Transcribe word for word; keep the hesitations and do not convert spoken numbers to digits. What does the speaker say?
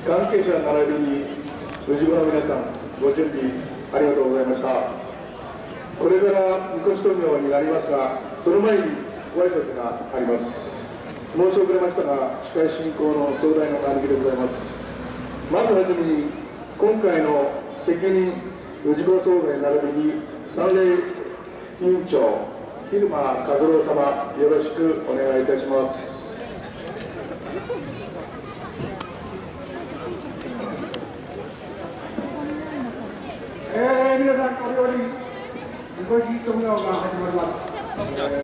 関係者並びに氏子の皆さん、ご準備ありがとうございました。これからみこし登場になりますが、その前にご挨拶があります。申し遅れましたが、司会進行の総代の兄貴でございます。まずはじめに、今回の責任氏子総代並びに参礼委員長、蛭間和郎様、よろしくお願いいたします。 えー、皆さん、これよりみこし登場が始まります。